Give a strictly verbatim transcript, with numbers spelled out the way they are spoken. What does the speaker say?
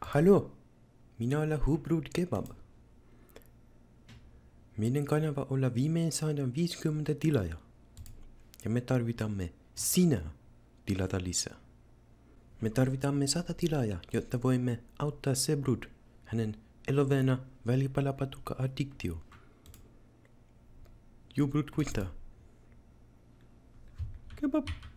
Hallo, minä olen Hubrud Kebab. Meidän kanava olla viimein saada viisikymmentä tilaa. Ja me tarvitamme sinä tilata lisää. Me tarvitamme sata tilaa, jotta voimme auttaa Sebrud hänen elovena välipalapatukka-addiktio. Jubrud kuittaa. Kebab.